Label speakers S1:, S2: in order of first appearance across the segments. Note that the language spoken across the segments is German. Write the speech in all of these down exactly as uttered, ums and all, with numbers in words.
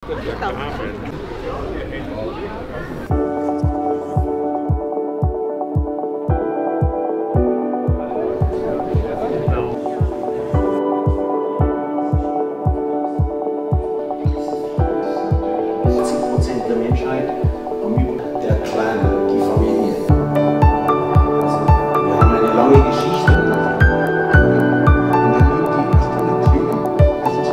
S1: Der Menschheit am der Clan, die Familie. Also, wir haben eine lange Geschichte. Und dann nimmt die Alternativen. Das ist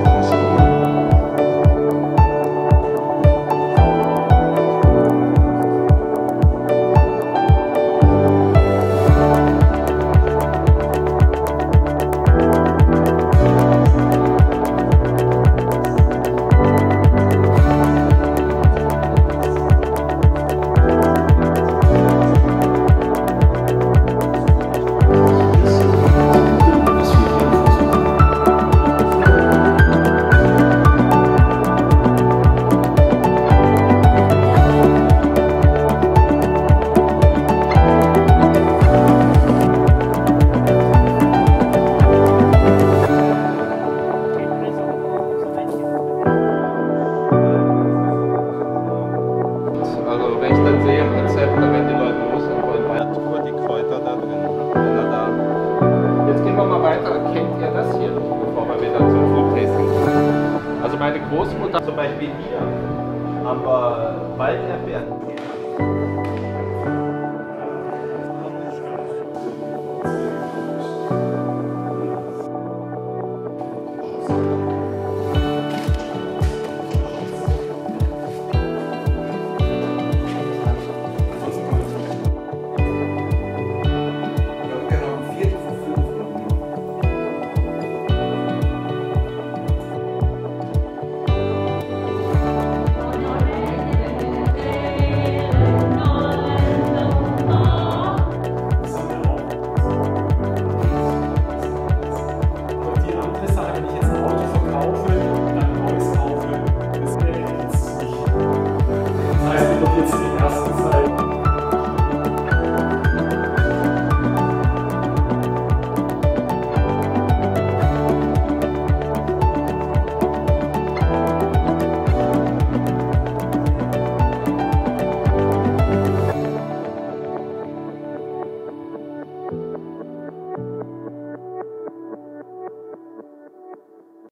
S2: Kennt ihr das hier, bevor wir wieder zum Food-Tasting kommen? Also meine Großmutter zum Beispiel hier haben wir Walderdbeeren.